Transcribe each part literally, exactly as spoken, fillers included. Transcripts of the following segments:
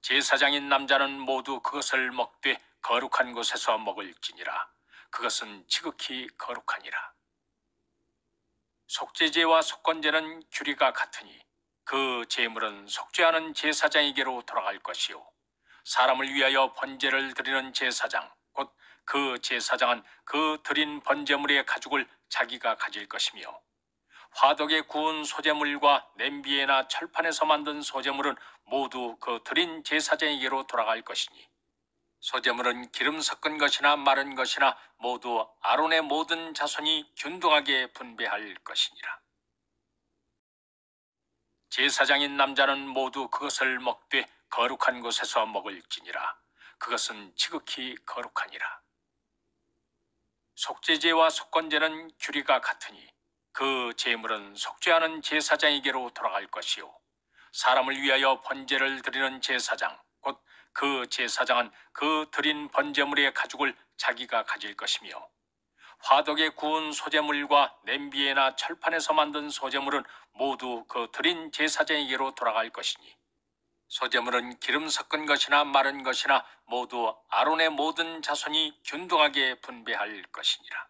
제사장인 남자는 모두 그것을 먹되 거룩한 곳에서 먹을지니라. 그것은 지극히 거룩하니라. 속죄제와 속건제는 규리가 같으니 그 제물은 속죄하는 제사장에게로 돌아갈 것이요, 사람을 위하여 번제를 드리는 제사장 곧 그 제사장은 그 드린 번제물의 가죽을 자기가 가질 것이며, 화덕에 구운 소제물과 냄비에나 철판에서 만든 소제물은 모두 그 드린 제사장에게로 돌아갈 것이니, 소제물은 기름 섞은 것이나 마른 것이나 모두 아론의 모든 자손이 균등하게 분배할 것이니라. 제사장인 남자는 모두 그것을 먹되 거룩한 곳에서 먹을지니라. 그것은 지극히 거룩하니라. 속죄제와 속건제는 규리가 같으니 그 제물은 속죄하는 제사장에게로 돌아갈 것이요, 사람을 위하여 번제를 드리는 제사장 곧 그 제사장은 그 드린 번제물의 가죽을 자기가 가질 것이며, 화덕에 구운 소제물과 냄비에나 철판에서 만든 소제물은 모두 그 드린 제사장에게로 돌아갈 것이니, 소제물은 기름 섞은 것이나 마른 것이나 모두 아론의 모든 자손이 균등하게 분배할 것이니라.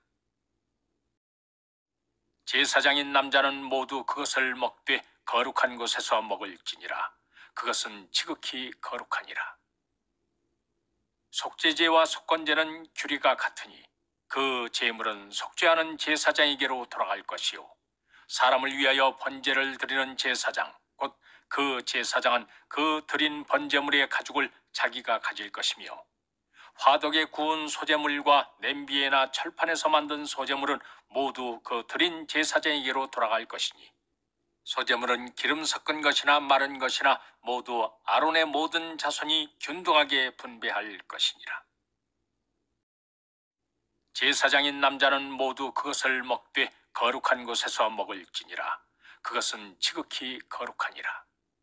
제사장인 남자는 모두 그것을 먹되 거룩한 곳에서 먹을지니라. 그것은 지극히 거룩하니라. 속죄제와 속건제는 규리가 같으니 그 제물은 속죄하는 제사장에게로 돌아갈 것이요, 사람을 위하여 번제를 드리는 제사장 곧 그 제사장은 그 드린 번제물의 가죽을 자기가 가질 것이며, 화덕에 구운 소제물과 냄비에나 철판에서 만든 소제물은 모두 그 드린 제사장에게로 돌아갈 것이니, 소제물은 기름 섞은 것이나 마른 것이나 모두 아론의 모든 자손이 균등하게 분배할 것이니라. 제사장인 남자는 모두 그것을 먹되 거룩한 곳에서 먹을지니라. 그것은 지극히 거룩하니라.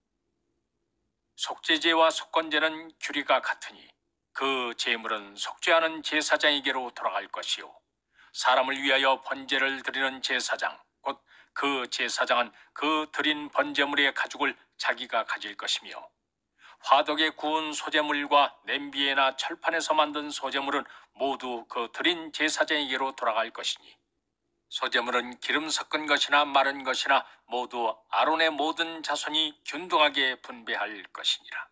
속죄제와 속건제는 규리가 같으니 그 제물은 속죄하는 제사장에게로 돌아갈 것이요, 사람을 위하여 번제를 드리는 제사장 곧 그 제사장은 그 드린 번제물의 가죽을 자기가 가질 것이며, 화덕에 구운 소제물과 냄비에나 철판에서 만든 소제물은 모두 그 드린 제사장에게로 돌아갈 것이니, 소제물은 기름 섞은 것이나 마른 것이나 모두 아론의 모든 자손이 균등하게 분배할 것이니라.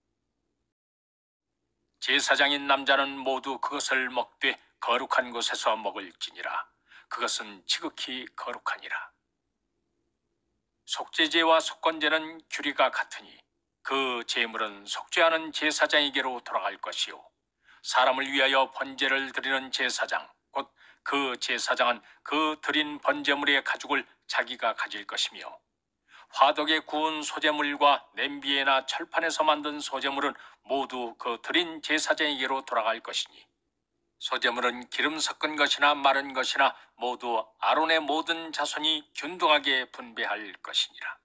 제사장인 남자는 모두 그것을 먹되 거룩한 곳에서 먹을지니라. 그것은 지극히 거룩하니라. 속죄제와 속건제는 규리가 같으니 그 제물은 속죄하는 제사장에게로 돌아갈 것이요, 사람을 위하여 번제를 드리는 제사장 곧 그 제사장은 그 드린 번제물의 가죽을 자기가 가질 것이며, 화덕에 구운 소제물과 냄비에나 철판에서 만든 소제물은 모두 그 드린 제사장에게로 돌아갈 것이니, 소제물은 기름 섞은 것이나 마른 것이나 모두 아론의 모든 자손이 균등하게 분배할 것이니라.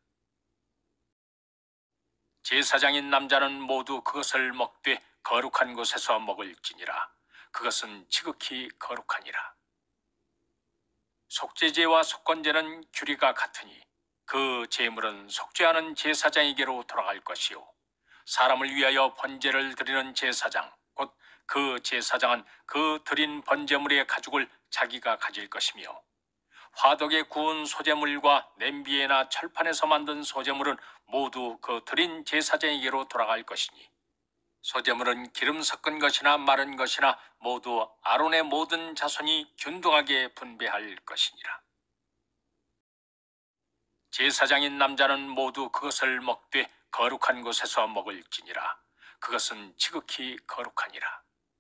제사장인 남자는 모두 그것을 먹되 거룩한 곳에서 먹을지니라. 그것은 지극히 거룩하니라. 속죄제와 속건제는 규리가 같으니 그 제물은 속죄하는 제사장에게로 돌아갈 것이요, 사람을 위하여 번제를 드리는 제사장 곧 그 제사장은 그 드린 번제물의 가죽을 자기가 가질 것이며, 화덕에 구운 소제물과 냄비에나 철판에서 만든 소제물은 모두 그 드린 제사장에게로 돌아갈 것이니, 소제물은 기름 섞은 것이나 마른 것이나 모두 아론의 모든 자손이 균등하게 분배할 것이니라. 제사장인 남자는 모두 그것을 먹되 거룩한 곳에서 먹을지니라. 그것은 지극히 거룩하니라.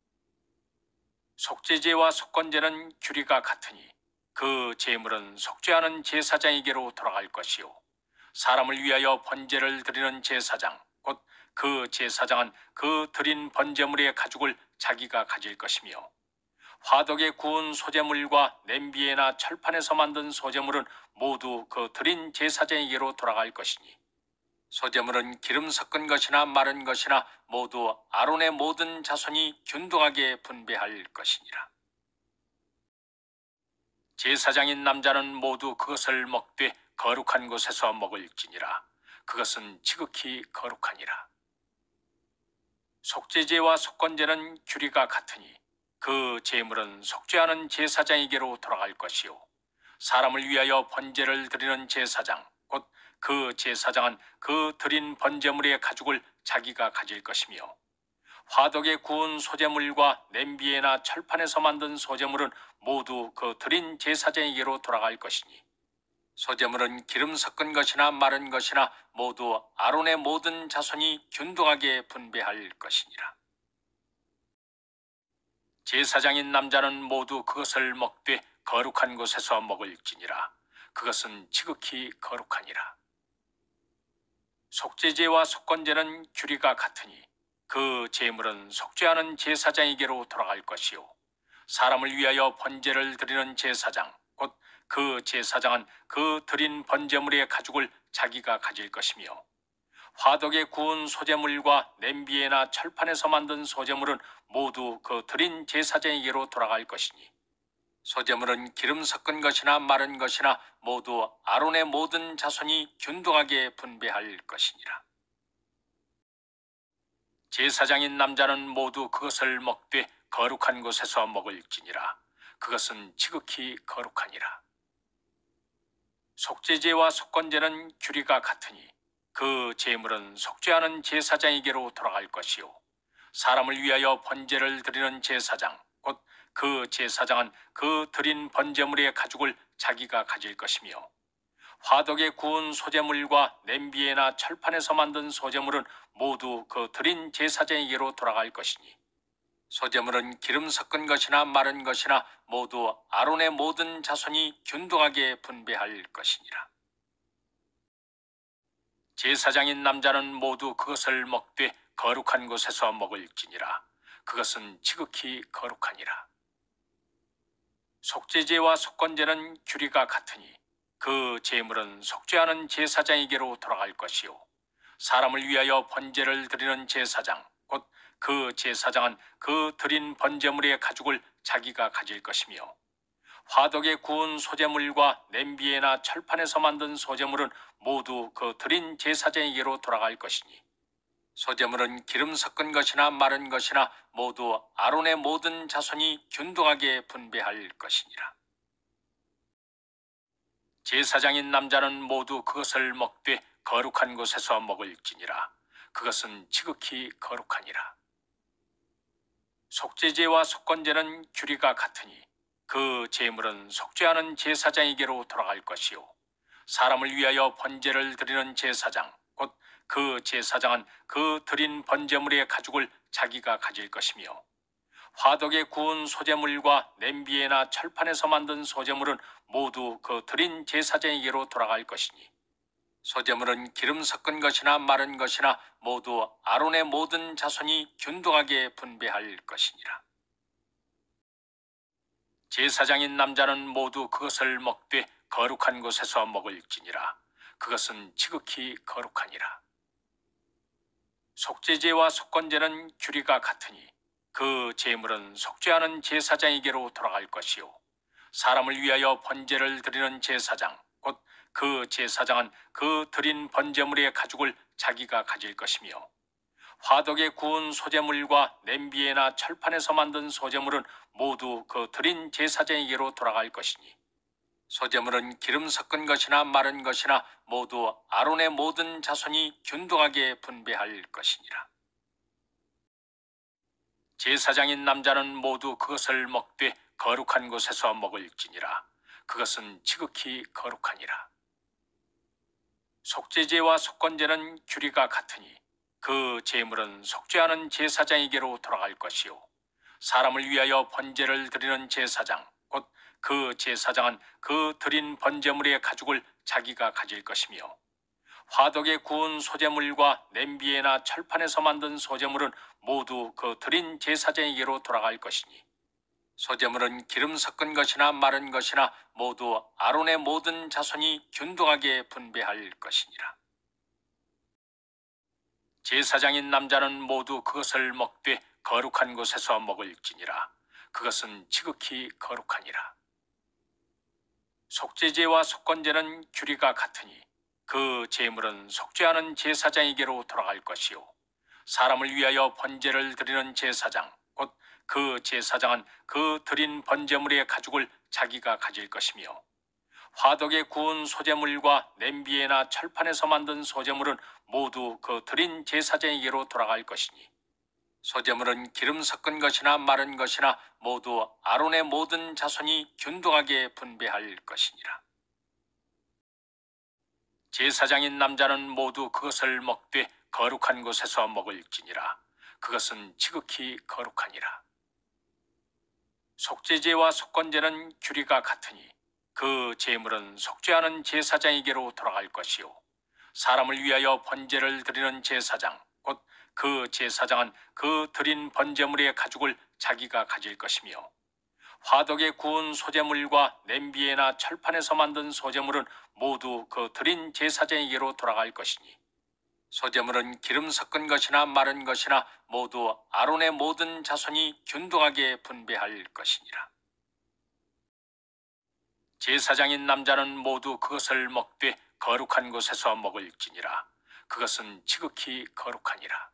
속죄제와 속건제는 규리가 같으니 그 제물은 속죄하는 제사장에게로 돌아갈 것이요, 사람을 위하여 번제를 드리는 제사장 곧 그 제사장은 그 드린 번제물의 가죽을 자기가 가질 것이며, 화덕에 구운 소제물과 냄비에나 철판에서 만든 소제물은 모두 그 드린 제사장에게로 돌아갈 것이니, 소제물은 기름 섞은 것이나 마른 것이나 모두 아론의 모든 자손이 균등하게 분배할 것이니라. 제사장인 남자는 모두 그것을 먹되 거룩한 곳에서 먹을지니라. 그것은 지극히 거룩하니라. 속죄제와 속건제는 규리가 같으니 그 제물은 속죄하는 제사장에게로 돌아갈 것이요 사람을 위하여 번제를 드리는 제사장 곧 그 제사장은 그 드린 번제물의 가죽을 자기가 가질 것이며 화덕에 구운 소제물과 냄비에나 철판에서 만든 소제물은 모두 그 드린 제사장에게로 돌아갈 것이니 소제물은 기름 섞은 것이나 마른 것이나 모두 아론의 모든 자손이 균등하게 분배할 것이니라. 제사장인 남자는 모두 그것을 먹되 거룩한 곳에서 먹을지니라. 그것은 지극히 거룩하니라. 속죄제와 속건제는 규리가 같으니 그 제물은 속죄하는 제사장에게로 돌아갈 것이요 사람을 위하여 번제를 드리는 제사장 곧 그 제사장은 그 드린 번제물의 가죽을 자기가 가질 것이며 화덕에 구운 소제물과 냄비에나 철판에서 만든 소제물은 모두 그 드린 제사장에게로 돌아갈 것이니 소제물은 기름 섞은 것이나 마른 것이나 모두 아론의 모든 자손이 균등하게 분배할 것이니라. 제사장인 남자는 모두 그것을 먹되 거룩한 곳에서 먹을지니라. 그것은 지극히 거룩하니라. 속죄제와 속건제는 규리가 같으니 그 제물은 속죄하는 제사장에게로 돌아갈 것이요 사람을 위하여 번제를 드리는 제사장 곧 그 제사장은 그 드린 번제물의 가죽을 자기가 가질 것이며 화덕에 구운 소제물과 냄비에나 철판에서 만든 소제물은 모두 그 드린 제사장에게로 돌아갈 것이니 소제물은 기름 섞은 것이나 마른 것이나 모두 아론의 모든 자손이 균등하게 분배할 것이니라. 제사장인 남자는 모두 그것을 먹되 거룩한 곳에서 먹을지니라. 그것은 지극히 거룩하니라. 속죄제와 속건제는 규리가 같으니 그 제물은 속죄하는 제사장에게로 돌아갈 것이요 사람을 위하여 번제를 드리는 제사장 곧 그 제사장은 그 드린 번제물의 가죽을 자기가 가질 것이며 화덕에 구운 소제물과 냄비에나 철판에서 만든 소제물은 모두 그 드린 제사장에게로 돌아갈 것이니 소제물은 기름 섞은 것이나 마른 것이나 모두 아론의 모든 자손이 균등하게 분배할 것이니라. 제사장인 남자는 모두 그것을 먹되 거룩한 곳에서 먹을지니라. 그것은 지극히 거룩하니라. 속죄제와 속건제는 규리가 같으니 그 제물은 속죄하는 제사장에게로 돌아갈 것이요 사람을 위하여 번제를 드리는 제사장 곧 그 제사장은 그 드린 번제물의 가죽을 자기가 가질 것이며 화덕에 구운 소제물과 냄비에나 철판에서 만든 소제물은 모두 그 드린 제사장에게로 돌아갈 것이니 소제물은 기름 섞은 것이나 마른 것이나 모두 아론의 모든 자손이 균등하게 분배할 것이니라. 제사장인 남자는 모두 그것을 먹되 거룩한 곳에서 먹을지니라. 그것은 지극히 거룩하니라. 속죄제와 속건제는 규리가 같으니 그 제물은 속죄하는 제사장에게로 돌아갈 것이요 사람을 위하여 번제를 드리는 제사장 곧 그 제사장은 그 드린 번제물의 가죽을 자기가 가질 것이며 화덕에 구운 소제물과 냄비에나 철판에서 만든 소제물은 모두 그 드린 제사장에게로 돌아갈 것이니 소제물은 기름 섞은 것이나 마른 것이나 모두 아론의 모든 자손이 균등하게 분배할 것이니라. 제사장인 남자는 모두 그것을 먹되 거룩한 곳에서 먹을지니라. 그것은 지극히 거룩하니라. 속죄제와 속건제는 규리가 같으니 그 제물은 속죄하는 제사장에게로 돌아갈 것이요 사람을 위하여 번제를 드리는 제사장 곧 그 제사장은 그 드린 번제물의 가죽을 자기가 가질 것이며 화덕에 구운 소제물과 냄비에나 철판에서 만든 소제물은 모두 그 드린 제사장에게로 돌아갈 것이니 소제물은 기름 섞은 것이나 마른 것이나 모두 아론의 모든 자손이 균등하게 분배할 것이니라. 제사장인 남자는 모두 그것을 먹되 거룩한 곳에서 먹을지니라. 그것은 지극히 거룩하니라. 속죄제와 속건제는 규리가 같으니 그 제물은 속죄하는 제사장에게로 돌아갈 것이요 사람을 위하여 번제를 드리는 제사장 곧 그 제사장은 그 드린 번제물의 가죽을 자기가 가질 것이며 화덕에 구운 소제물과 냄비에나 철판에서 만든 소제물은 모두 그 드린 제사장에게로 돌아갈 것이니 소제물은 기름 섞은 것이나 마른 것이나 모두 아론의 모든 자손이 균등하게 분배할 것이니라. 제사장인 남자는 모두 그것을 먹되 거룩한 곳에서 먹을지니라. 그것은 지극히 거룩하니라. 속죄제와 속건제는 규리가 같으니 그 제물은 속죄하는 제사장에게로 돌아갈 것이요 사람을 위하여 번제를 드리는 제사장 곧 그 제사장은 그 드린 번제물의 가죽을 자기가 가질 것이며 화덕에 구운 소제물과 냄비에나 철판에서 만든 소제물은 모두 그 드린 제사장에게로 돌아갈 것이니 소제물은 기름 섞은 것이나 마른 것이나 모두 아론의 모든 자손이 균등하게 분배할 것이니라. 제사장인 남자는 모두 그것을 먹되 거룩한 곳에서 먹을지니라. 그것은 지극히 거룩하니라.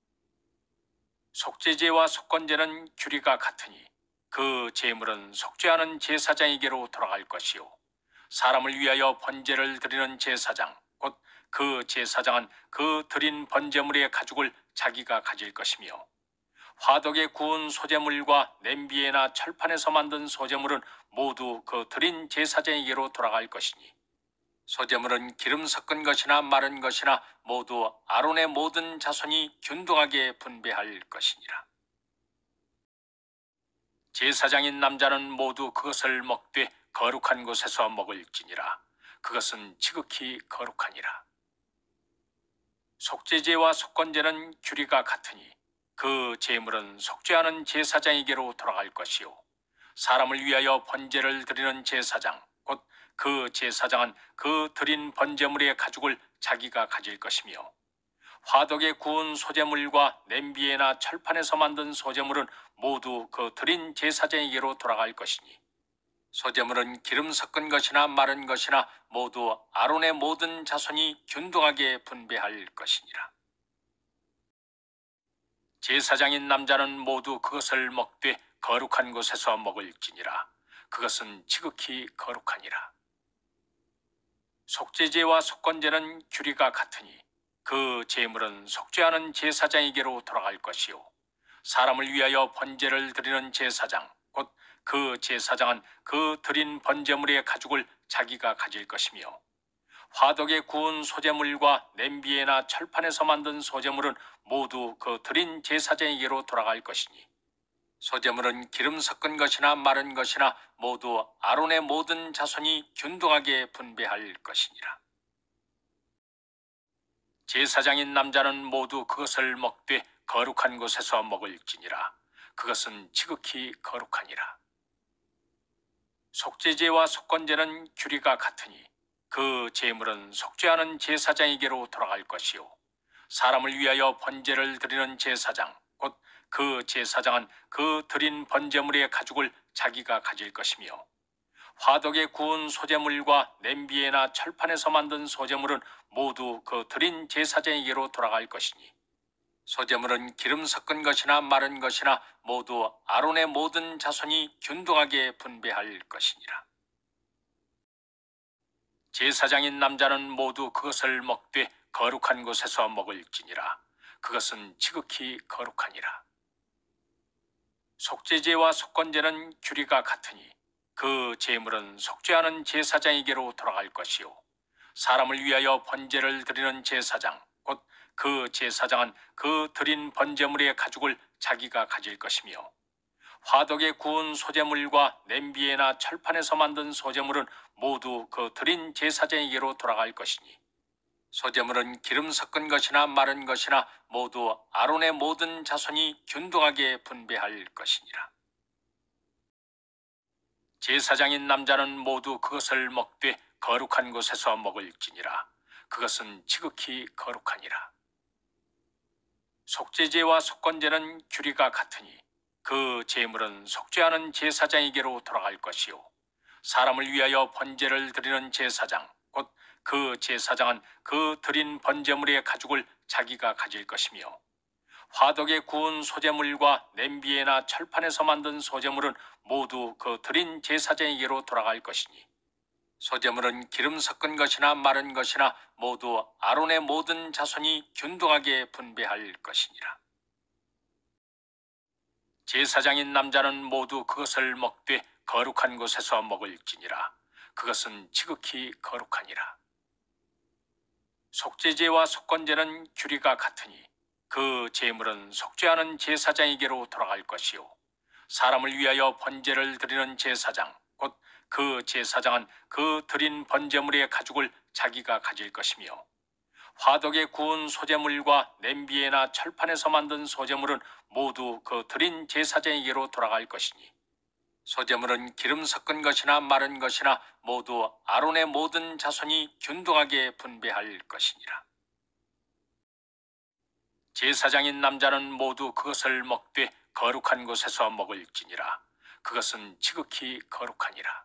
속죄제와 속건제는 규리가 같으니 그 제물은 속죄하는 제사장에게로 돌아갈 것이요 사람을 위하여 번제를 드리는 제사장 곧 그 제사장은 그 드린 번제물의 가죽을 자기가 가질 것이며 화덕에 구운 소제물과 냄비에나 철판에서 만든 소제물은 모두 그 드린 제사장에게로 돌아갈 것이니 소제물은 기름 섞은 것이나 마른 것이나 모두 아론의 모든 자손이 균등하게 분배할 것이니라. 제사장인 남자는 모두 그것을 먹되 거룩한 곳에서 먹을지니라. 그것은 지극히 거룩하니라. 속죄제와 속건제는 규리가 같으니 그 제물은 속죄하는 제사장에게로 돌아갈 것이요 사람을 위하여 번제를 드리는 제사장 곧 그 제사장은 그 드린 번제물의 가죽을 자기가 가질 것이며 화덕에 구운 소제물과 냄비에나 철판에서 만든 소제물은 모두 그 드린 제사장에게로 돌아갈 것이니 소제물은 기름 섞은 것이나 마른 것이나 모두 아론의 모든 자손이 균등하게 분배할 것이니라. 제사장인 남자는 모두 그것을 먹되 거룩한 곳에서 먹을지니라. 그것은 지극히 거룩하니라. 속죄제와 속건제는 규리가 같으니 그 제물은 속죄하는 제사장에게로 돌아갈 것이요 사람을 위하여 번제를 드리는 제사장 곧 그 제사장은 그 드린 번제물의 가죽을 자기가 가질 것이며 화덕에 구운 소제물과 냄비에나 철판에서 만든 소제물은 모두 그 드린 제사장에게로 돌아갈 것이니 소제물은 기름 섞은 것이나 마른 것이나 모두 아론의 모든 자손이 균등하게 분배할 것이니라. 제사장인 남자는 모두 그것을 먹되 거룩한 곳에서 먹을지니라. 그것은 지극히 거룩하니라. 속죄제와 속건제는 규리가 같으니 그 제물은 속죄하는 제사장에게로 돌아갈 것이요 사람을 위하여 번제를 드리는 제사장 곧 그 제사장은 그 드린 번제물의 가죽을 자기가 가질 것이며 화덕에 구운 소제물과 냄비에나 철판에서 만든 소제물은 모두 그 드린 제사장에게로 돌아갈 것이니 소제물은 기름 섞은 것이나 마른 것이나 모두 아론의 모든 자손이 균등하게 분배할 것이니라. 제사장인 남자는 모두 그것을 먹되 거룩한 곳에서 먹을지니라. 그것은 지극히 거룩하니라. 속죄제와 속건제는 규리가 같으니 그 제물은 속죄하는 제사장에게로 돌아갈 것이요 사람을 위하여 번제를 드리는 제사장 곧 그 제사장은 그 드린 번제물의 가죽을 자기가 가질 것이며 화덕에 구운 소제물과 냄비에나 철판에서 만든 소제물은 모두 그 드린 제사장에게로 돌아갈 것이니 소제물은 기름 섞은 것이나 마른 것이나 모두 아론의 모든 자손이 균등하게 분배할 것이니라. 제사장인 남자는 모두 그것을 먹되 거룩한 곳에서 먹을지니라. 그것은 지극히 거룩하니라. 속죄제와 속건제는 규리가 같으니 그 제물은 속죄하는 제사장에게로 돌아갈 것이요 사람을 위하여 번제를 드리는 제사장 곧 그 제사장은 그 드린 번제물의 가죽을 자기가 가질 것이며 화덕에 구운 소재물과 냄비에나 철판에서 만든 소재물은 모두 그 드린 제사장에게로 돌아갈 것이니 소재물은 기름 섞은 것이나 마른 것이나 모두 아론의 모든 자손이 균등하게 분배할 것이니라. 제사장인 남자는 모두 그것을 먹되 거룩한 곳에서 먹을지니라. 그것은 지극히 거룩하니라. 속죄제와 속건제는 규리가 같으니 그 제물은 속죄하는 제사장에게로 돌아갈 것이요 사람을 위하여 번제를 드리는 제사장 곧 그 제사장은 그 드린 번제물의 가죽을 자기가 가질 것이며 화덕에 구운 소재물과 냄비에나 철판에서 만든 소재물은 모두 그 드린 제사장에게로 돌아갈 것이니 소재물은 기름 섞은 것이나 마른 것이나 모두 아론의 모든 자손이 균등하게 분배할 것이니라. 제사장인 남자는 모두 그것을 먹되 거룩한 곳에서 먹을지니라. 그것은 지극히 거룩하니라.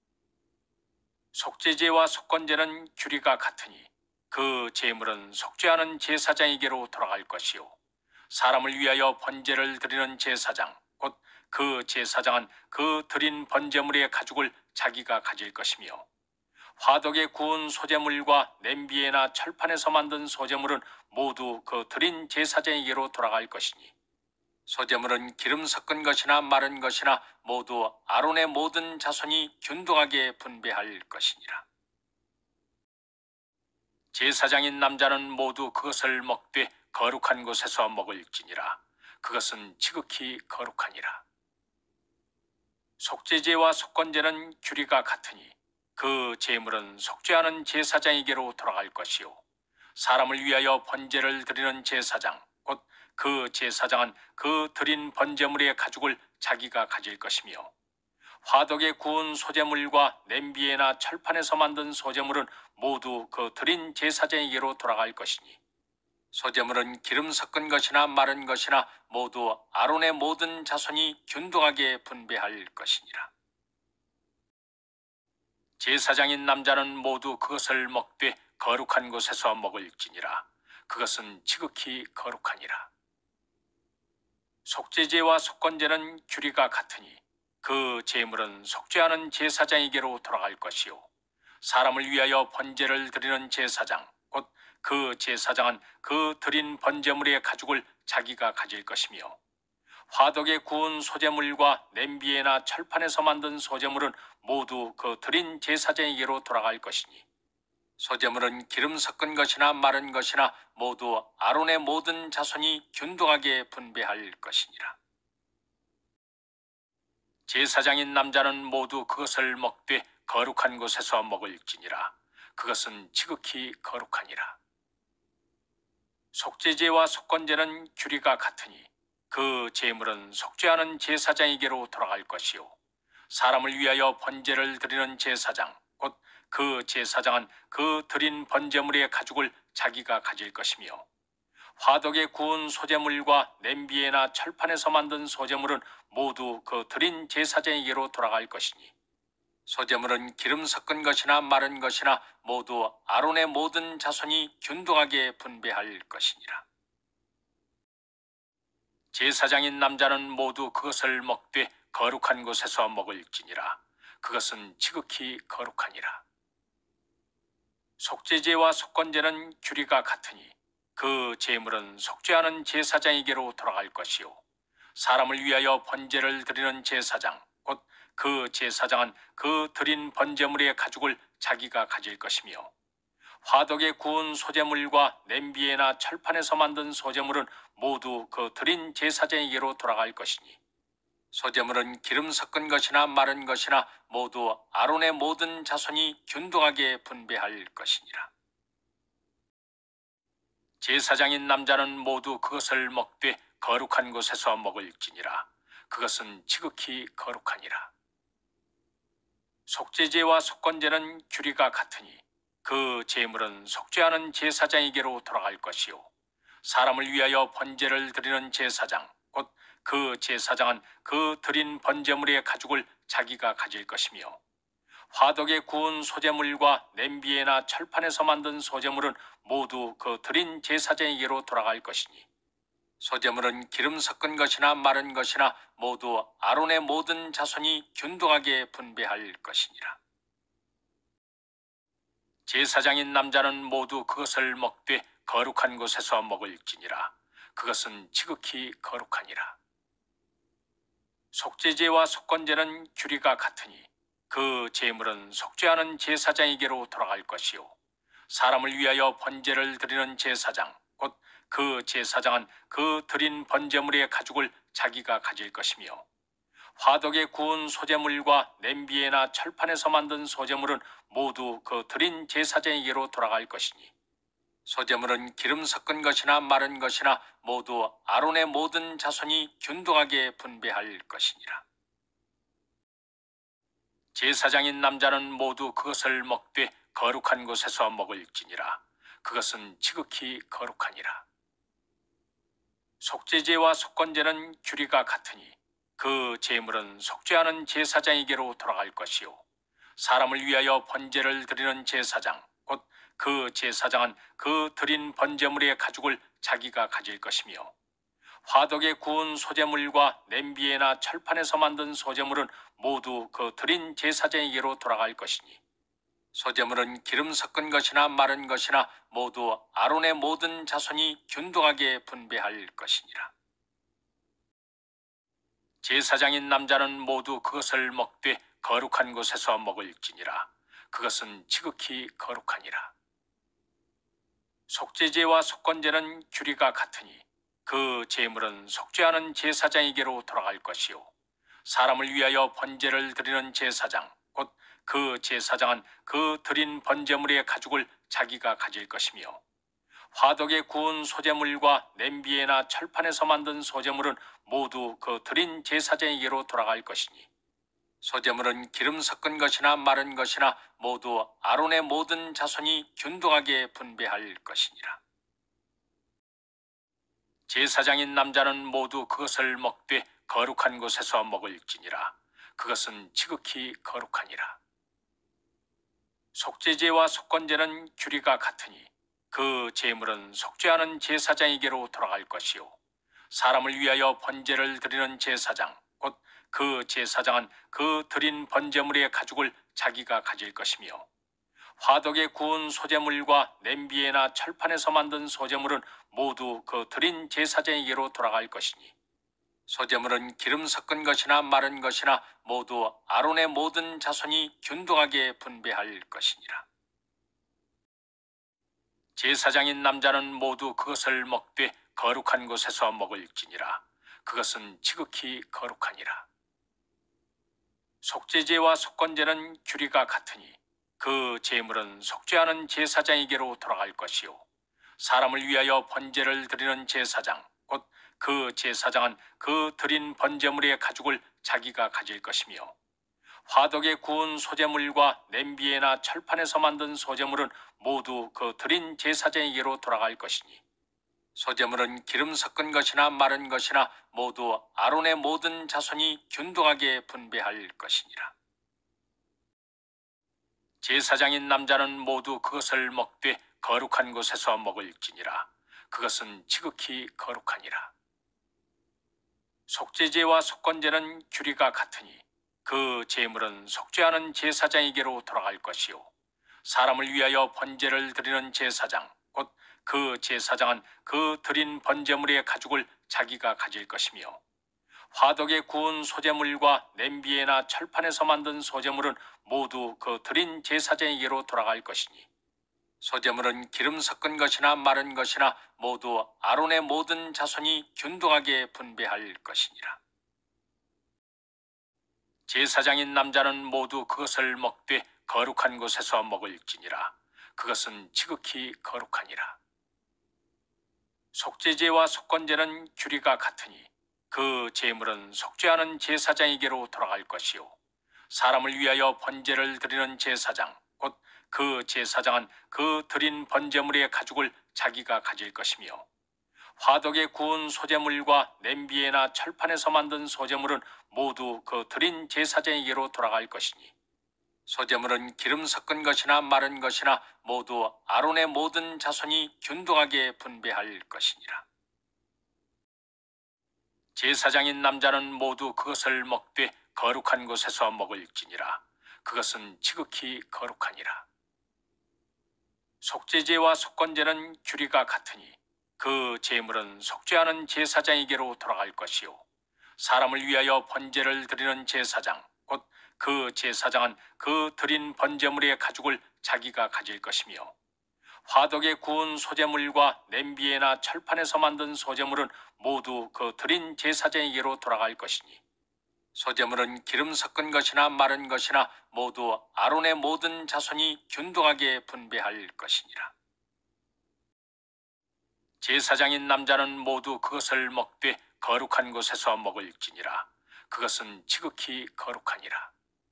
속죄제와 속건제는 규리가 같으니 그 제물은 속죄하는 제사장에게로 돌아갈 것이요 사람을 위하여 번제를 드리는 제사장 곧 그 제사장은 그 드린 번제물의 가죽을 자기가 가질 것이며 화덕에 구운 소재물과 냄비에나 철판에서 만든 소재물은 모두 그 드린 제사장에게로 돌아갈 것이니 소재물은 기름 섞은 것이나 마른 것이나 모두 아론의 모든 자손이 균등하게 분배할 것이니라. 제사장인 남자는 모두 그것을 먹되 거룩한 곳에서 먹을지니라. 그것은 지극히 거룩하니라. 속죄제와 속건제는 규리가 같으니 그 제물은 속죄하는 제사장에게로 돌아갈 것이요 사람을 위하여 번제를 드리는 제사장 곧 그 제사장은 그 드린 번제물의 가죽을 자기가 가질 것이며 화덕에 구운 소재물과 냄비에나 철판에서 만든 소재물은 모두 그 드린 제사장에게로 돌아갈 것이니 소재물은 기름 섞은 것이나 마른 것이나 모두 아론의 모든 자손이 균등하게 분배할 것이니라. 제사장인 남자는 모두 그것을 먹되 거룩한 곳에서 먹을지니라. 그것은 지극히 거룩하니라. 속죄제와 속건제는 규리가 같으니 그 제물은 속죄하는 제사장에게로 돌아갈 것이요 사람을 위하여 번제를 드리는 제사장 곧 그 제사장은 그 드린 번제물의 가죽을 자기가 가질 것이며 화덕에 구운 소재물과 냄비에나 철판에서 만든 소재물은 모두 그 드린 제사장에게로 돌아갈 것이니 소재물은 기름 섞은 것이나 마른 것이나 모두 아론의 모든 자손이 균등하게 분배할 것이니라. 제사장인 남자는 모두 그것을 먹되 거룩한 곳에서 먹을지니라. 그것은 지극히 거룩하니라. 속죄제와 속건제는 규리가 같으니 그 제물은 속죄하는 제사장에게로 돌아갈 것이요 사람을 위하여 번제를 드리는 제사장 곧 그 제사장은 그 드린 번제물의 가죽을 자기가 가질 것이며 화덕에 구운 소재물과 냄비에나 철판에서 만든 소재물은 모두 그 드린 제사장에게로 돌아갈 것이니 소재물은 기름 섞은 것이나 마른 것이나 모두 아론의 모든 자손이 균등하게 분배할 것이니라. 제사장인 남자는 모두 그것을 먹되 거룩한 곳에서 먹을지니라. 그것은 지극히 거룩하니라. 속죄제와 속건제는 규리가 같으니 그 제물은 속죄하는 제사장에게로 돌아갈 것이요 사람을 위하여 번제를 드리는 제사장 곧 그 제사장은 그 드린 번제물의 가죽을 자기가 가질 것이며 화덕에 구운 소재물과 냄비에나 철판에서 만든 소재물은 모두 그 드린 제사장에게로 돌아갈 것이니 소재물은 기름 섞은 것이나 마른 것이나 모두 아론의 모든 자손이 균등하게 분배할 것이니라. 제사장인 남자는 모두 그것을 먹되 거룩한 곳에서 먹을지니라. 그것은 지극히 거룩하니라. 속죄제와 속건제는 규리가 같으니 그 제물은 속죄하는 제사장에게로 돌아갈 것이요 사람을 위하여 번제를 드리는 제사장 곧 그 제사장은 그 드린 번제물의 가죽을 자기가 가질 것이며 화덕에 구운 소재물과 냄비에나 철판에서 만든 소재물은 모두 그 드린 제사장에게로 돌아갈 것이니 소재물은 기름 섞은 것이나 마른 것이나 모두 아론의 모든 자손이 균등하게 분배할 것이니라. 제사장인 남자는 모두 그것을 먹되 거룩한 곳에서 먹을지니라. 그것은 지극히 거룩하니라. 속죄제와 속건제는 규리가 같으니 그 제물은 속죄하는 제사장에게로 돌아갈 것이요 사람을 위하여 번제를 드리는 제사장 곧 그 제사장은 그 드린 번제물의 가죽을 자기가 가질 것이며 화덕에 구운 소재물과 냄비에나 철판에서 만든 소재물은 모두 그 드린 제사장에게로 돌아갈 것이니 소재물은 기름 섞은 것이나 마른 것이나 모두 아론의 모든 자손이 균등하게 분배할 것이니라. 제사장인 남자는 모두 그것을 먹되 거룩한 곳에서 먹을지니라. 그것은 지극히 거룩하니라. 속죄제와 속건제는 규리가 같으니 그 제물은 속죄하는 제사장에게로 돌아갈 것이요 사람을 위하여 번제를 드리는 제사장 곧 그 제사장은 그 드린 번제물의 가죽을 자기가 가질 것이며 화덕에 구운 소재물과 냄비에나 철판에서 만든 소재물은 모두 그 드린 제사장에게로 돌아갈 것이니 소재물은 기름 섞은 것이나 마른 것이나 모두 아론의 모든 자손이 균등하게 분배할 것이니라. 제사장인 남자는 모두 그것을 먹되 거룩한 곳에서 먹을지니라. 그것은 지극히 거룩하니라. 속죄제와 속건제는 규리가 같으니 그 제물은 속죄하는 제사장에게로 돌아갈 것이요 사람을 위하여 번제를 드리는 제사장 곧 그 제사장은 그 드린 번제물의 가죽을 자기가 가질 것이며 화덕에 구운 소재물과 냄비에나 철판에서 만든 소재물은 모두 그 드린 제사장에게로 돌아갈 것이니 소재물은 기름 섞은 것이나 마른 것이나 모두 아론의 모든 자손이 균등하게 분배할 것이니라. 제사장인 남자는 모두 그것을 먹되 거룩한 곳에서 먹을지니라. 그것은 지극히 거룩하니라. 속죄제와 속건제는 규리가 같으니 그 제물은 속죄하는 제사장에게로 돌아갈 것이요 사람을 위하여 번제를 드리는 제사장 곧 그 제사장은 그 드린 번제물의 가죽을 자기가 가질 것이며 화덕에 구운 소재물과 냄비에나 철판에서 만든 소재물은 모두 그 드린 제사장에게로 돌아갈 것이니 소재물은 기름 섞은 것이나 마른 것이나 모두 아론의 모든 자손이 균등하게 분배할 것이니라. 제사장인 남자는 모두 그것을 먹되 거룩한 곳에서 먹을지니라. 그것은 지극히 거룩하니라. 속죄제와 속건제는 규리가 같으니 그 제물은 속죄하는 제사장에게로 돌아갈 것이요 사람을 위하여 번제를 드리는 제사장 곧 그 제사장은 그 드린 번제물의 가죽을 자기가 가질 것이며 화덕에 구운 소재물과 냄비에나 철판에서 만든 소재물은 모두 그 드린 제사장에게로 돌아갈 것이니 소재물은 기름 섞은 것이나 마른 것이나 모두 아론의 모든 자손이 균등하게 분배할 것이니라. 제사장인 남자는 모두 그것을 먹되 거룩한 곳에서 먹을지니라. 그것은 지극히 거룩하니라. 속죄제와 속건제는 규리가 같으니 그 제물은 속죄하는 제사장에게로 돌아갈 것이요 사람을 위하여 번제를 드리는 제사장 곧 그 제사장은 그 드린 번제물의 가죽을 자기가 가질 것이며 화덕에 구운 소재물과 냄비에나 철판에서 만든 소재물은 모두 그 드린 제사장에게로 돌아갈 것이니 소재물은 기름 섞은 것이나 마른 것이나 모두 아론의 모든 자손이 균등하게 분배할 것이니라. 제사장인 남자는 모두 그것을 먹되 거룩한 곳에서 먹을지니라. 그것은 지극히 거룩하니라. 속죄제와 속건제는 규리가 같으니 그 제물은 속죄하는 제사장에게로 돌아갈 것이요 사람을 위하여 번제를 드리는 제사장 곧 그 제사장은 그 드린 번제물의 가죽을 자기가 가질 것이며 화덕에 구운 소재물과 냄비에나 철판에서 만든 소재물은 모두 그 드린 제사장에게로 돌아갈 것이니 소재물은 기름 섞은 것이나 마른 것이나 모두 아론의 모든 자손이 균등하게 분배할 것이니라. 제사장인 남자는 모두 그것을 먹되 거룩한 곳에서 먹을지니라. 그것은 지극히 거룩하니라. 속죄제와 속건제는 규리가 같으니 그 제물은 속죄하는 제사장에게로 돌아갈 것이요 사람을 위하여 번제를 드리는 제사장 곧 그 제사장은 그 드린 번제물의 가죽을 자기가 가질 것이며 화덕에 구운 소제물과 냄비에나 철판에서 만든 소제물은 모두 그 드린 제사장에게로 돌아갈 것이니 소제물은 기름 섞은 것이나 마른 것이나 모두 아론의 모든 자손이 균등하게 분배할 것이니라. 제사장인 남자는 모두 그것을 먹되 거룩한 곳에서 먹을지니라. 그것은 지극히 거룩하니라.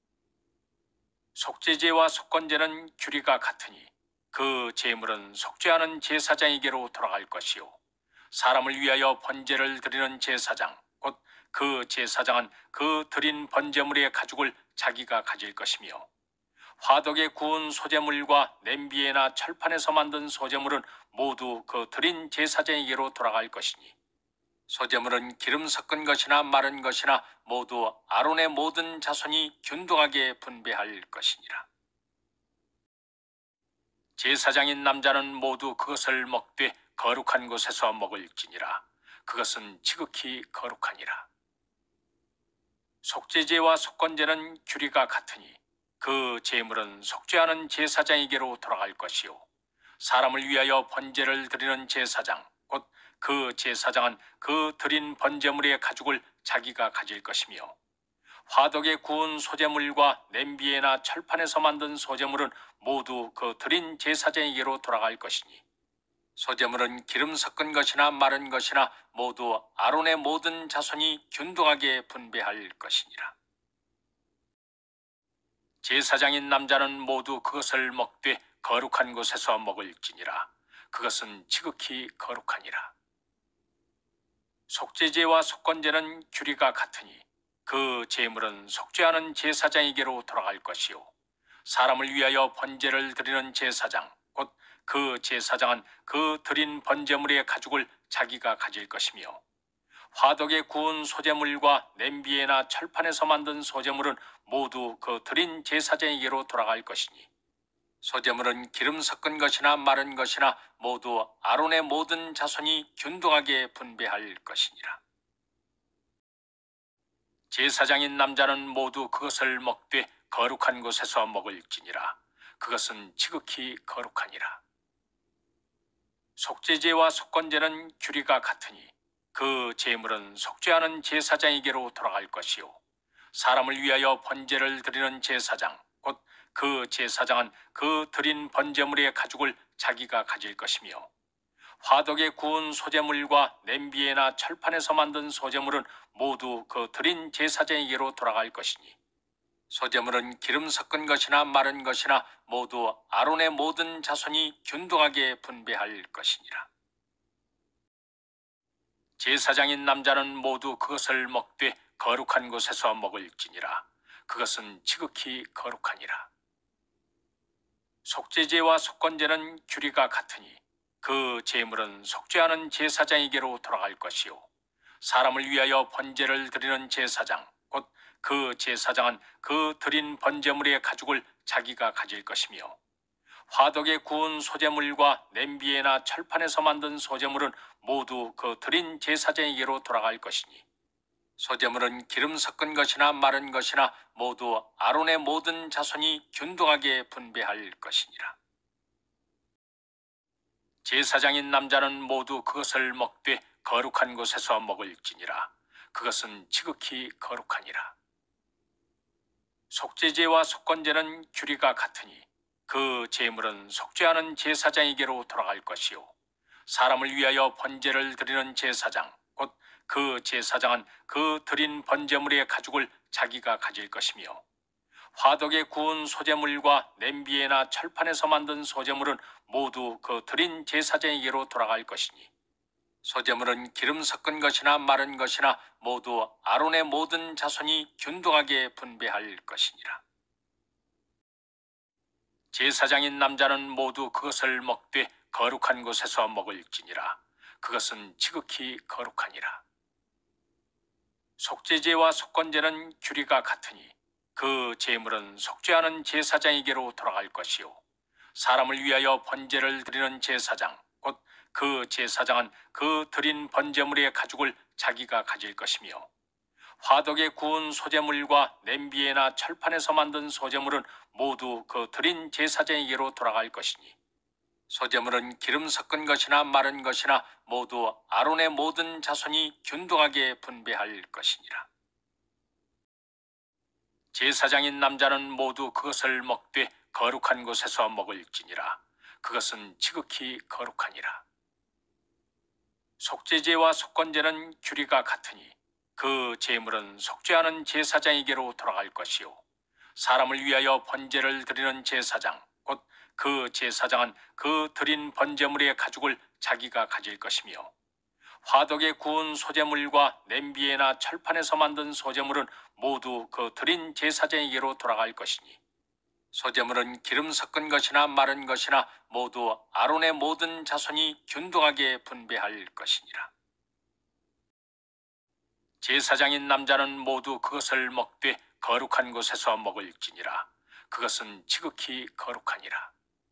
속죄제와 속건제는 규리가 같으니 그 제물은 속죄하는 제사장에게로 돌아갈 것이요 사람을 위하여 번제를 드리는 제사장 곧 그 제사장은 그 드린 번제물의 가죽을 자기가 가질 것이며 화덕에 구운 소제물과 냄비에나 철판에서 만든 소제물은 모두 그 드린 제사장에게로 돌아갈 것이니 소제물은 기름 섞은 것이나 마른 것이나 모두 아론의 모든 자손이 균등하게 분배할 것이니라. 제사장인 남자는 모두 그것을 먹되 거룩한 곳에서 먹을지니라. 그것은 지극히 거룩하니라. 속죄제와 속건제는 규리가 같으니 그 제물은 속죄하는 제사장에게로 돌아갈 것이요 사람을 위하여 번제를 드리는 제사장 곧 그 제사장은 그 드린 번제물의 가죽을 자기가 가질 것이며 화덕에 구운 소제물과 냄비에나 철판에서 만든 소제물은 모두 그 드린 제사장에게로 돌아갈 것이니 소제물은 기름 섞은 것이나 마른 것이나 모두 아론의 모든 자손이 균등하게 분배할 것이니라. 제사장인 남자는 모두 그것을 먹되 거룩한 곳에서 먹을지니라. 그것은 지극히 거룩하니라. 속죄제와 속건제는 규리가 같으니 그 제물은 속죄하는 제사장에게로 돌아갈 것이요 사람을 위하여 번제를 드리는 제사장 곧 그 제사장은 그 드린 번제물의 가죽을 자기가 가질 것이며 화덕에 구운 소제물과 냄비에나 철판에서 만든 소제물은 모두 그 드린 제사장에게로 돌아갈 것이니 소제물은 기름 섞은 것이나 마른 것이나 모두 아론의 모든 자손이 균등하게 분배할 것이니라. 제사장인 남자는 모두 그것을 먹되 거룩한 곳에서 먹을지니라. 그것은 지극히 거룩하니라. 속죄제와 속건제는 규리가 같으니 그 제물은 속죄하는 제사장에게로 돌아갈 것이요 사람을 위하여 번제를 드리는 제사장 곧 그 제사장은 그 드린 번제물의 가죽을 자기가 가질 것이며 화덕에 구운 소제물과 냄비에나 철판에서 만든 소제물은 모두 그 드린 제사장에게로 돌아갈 것이니 소제물은 기름 섞은 것이나 마른 것이나 모두 아론의 모든 자손이 균등하게 분배할 것이니라. 제사장인 남자는 모두 그것을 먹되 거룩한 곳에서 먹을지니라. 그것은 지극히 거룩하니라. 속죄제와 속건제는 규리가 같으니 그 제물은 속죄하는 제사장에게로 돌아갈 것이요 사람을 위하여 번제를 드리는 제사장 곧 그 제사장은 그 드린 번제물의 가죽을 자기가 가질 것이며 화덕에 구운 소제물과 냄비에나 철판에서 만든 소제물은 모두 그 드린 제사장에게로 돌아갈 것이니 소제물은 기름 섞은 것이나 마른 것이나 모두 아론의 모든 자손이 균등하게 분배할 것이니라. 제사장인 남자는 모두 그것을 먹되 거룩한 곳에서 먹을지니라. 그것은 지극히 거룩하니라. 속죄제와 속건제는 규리가 같으니 그 제물은 속죄하는 제사장에게로 돌아갈 것이요 사람을 위하여 번제를 드리는 제사장 곧 그 제사장은 그 드린 번제물의 가죽을 자기가 가질 것이며 화덕에 구운 소제물과 냄비에나 철판에서 만든 소제물은 모두 그 드린 제사장에게로 돌아갈 것이니 소제물은 기름 섞은 것이나 마른 것이나 모두 아론의 모든 자손이 균등하게 분배할 것이니라. 제사장인 남자는 모두 그것을 먹되 거룩한 곳에서 먹을지니라. 그것은 지극히 거룩하니라. 속죄제와 속건제는 규리가 같으니 그 제물은 속죄하는 제사장에게로 돌아갈 것이요 사람을 위하여 번제를 드리는 제사장 곧 그 제사장은 그 드린 번제물의 가죽을 자기가 가질 것이며 화덕에 구운 소제물과 냄비에나 철판에서 만든 소제물은 모두 그 드린 제사장에게로 돌아갈 것이니 소제물은 기름 섞은 것이나 마른 것이나 모두 아론의 모든 자손이 균등하게 분배할 것이니라. 제사장인 남자는 모두 그것을 먹되 거룩한 곳에서 먹을지니라. 그것은 지극히 거룩하니라. 속죄제와 속건제는 규리가 같으니 그 제물은 속죄하는 제사장에게로 돌아갈 것이요 사람을 위하여 번제를 드리는 제사장 곧 그 제사장은 그 드린 번제물의 가죽을 자기가 가질 것이며 화덕에 구운 소제물과 냄비에나 철판에서 만든 소제물은 모두 그 드린 제사장에게로 돌아갈 것이니 소제물은 기름 섞은 것이나 마른 것이나 모두 아론의 모든 자손이 균등하게 분배할 것이니라. 제사장인 남자는 모두 그것을 먹되 거룩한 곳에서 먹을지니라. 그것은 지극히 거룩하니라.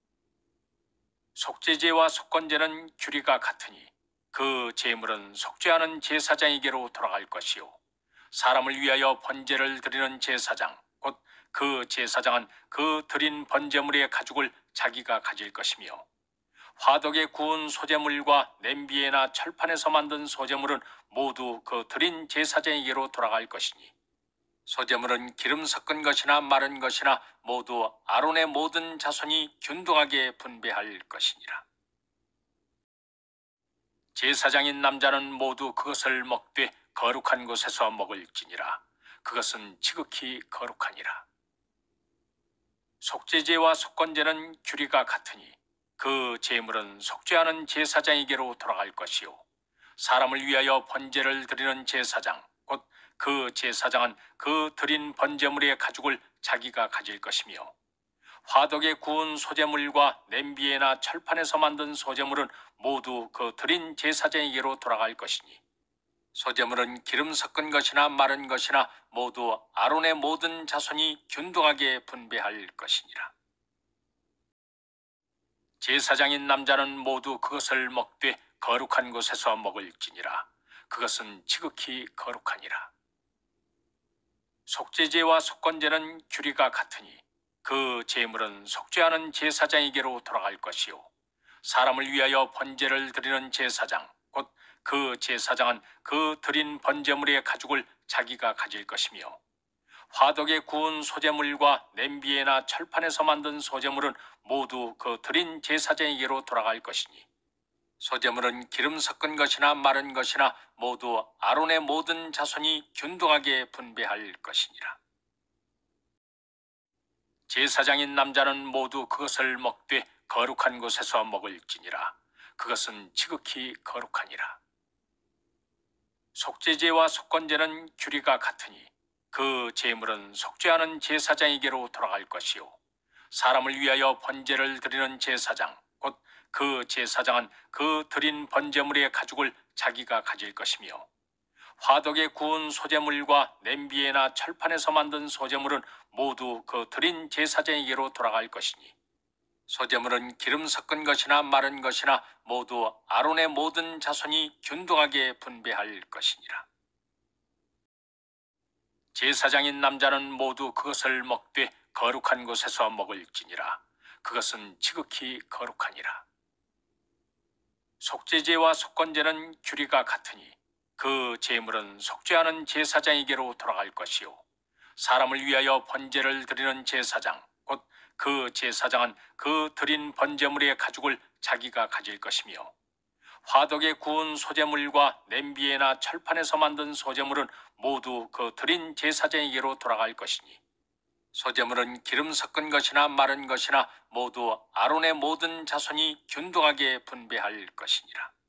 속죄제와 속건제는 규리가 같으니 그 제물은 속죄하는 제사장에게로 돌아갈 것이요 사람을 위하여 번제를 드리는 제사장 곧 그 제사장은 그 드린 번제물의 가죽을 자기가 가질 것이며 화덕에 구운 소제물과 냄비에나 철판에서 만든 소제물은 모두 그 드린 제사장에게로 돌아갈 것이니 소제물은 기름 섞은 것이나 마른 것이나 모두 아론의 모든 자손이 균등하게 분배할 것이니라. 제사장인 남자는 모두 그것을 먹되 거룩한 곳에서 먹을지니라. 그것은 지극히 거룩하니라. 속죄제와 속건제는 규리가 같으니 그 제물은 속죄하는 제사장에게로 돌아갈 것이요 사람을 위하여 번제를 드리는 제사장 곧 그 제사장은 그 드린 번제물의 가죽을 자기가 가질 것이며 화덕에 구운 소제물과 냄비에나 철판에서 만든 소제물은 모두 그 드린 제사장에게로 돌아갈 것이니 소제물은 기름 섞은 것이나 마른 것이나 모두 아론의 모든 자손이 균등하게 분배할 것이니라. 제사장인 남자는 모두 그것을 먹되 거룩한 곳에서 먹을지니라. 그것은 지극히 거룩하니라. 속죄제와 속건제는 규리가 같으니 그 제물은 속죄하는 제사장에게로 돌아갈 것이요 사람을 위하여 번제를 드리는 제사장 곧 그 제사장은 그 드린 번제물의 가죽을 자기가 가질 것이며 화덕에 구운 소제물과 냄비에나 철판에서 만든 소제물은 모두 그 드린 제사장에게로 돌아갈 것이니 소제물은 기름 섞은 것이나 마른 것이나 모두 아론의 모든 자손이 균등하게 분배할 것이니라. 제사장인 남자는 모두 그것을 먹되 거룩한 곳에서 먹을지니라. 그것은 지극히 거룩하니라. 속죄제와 속건제는 규리가 같으니 그 제물은 속죄하는 제사장에게로 돌아갈 것이요 사람을 위하여 번제를 드리는 제사장 곧 그 제사장은 그 드린 번제물의 가죽을 자기가 가질 것이며 화덕에 구운 소제물과 냄비에나 철판에서 만든 소제물은 모두 그 드린 제사장에게로 돌아갈 것이니 소제물은 기름 섞은 것이나 마른 것이나 모두 아론의 모든 자손이 균등하게 분배할 것이니라. 제사장인 남자는 모두 그것을 먹되 거룩한 곳에서 먹을지니라. 그것은 지극히 거룩하니라. 속죄제와 속건제는 규리가 같으니 그 제물은 속죄하는 제사장에게로 돌아갈 것이요 사람을 위하여 번제를 드리는 제사장 곧 그 제사장은 그 드린 번제물의 가죽을 자기가 가질 것이며 화덕에 구운 소제물과 냄비에나 철판에서 만든 소제물은 모두 그 드린 제사장에게로 돌아갈 것이니 소제물은 기름 섞은 것이나 마른 것이나 모두 아론의 모든 자손이 균등하게 분배할 것이니라.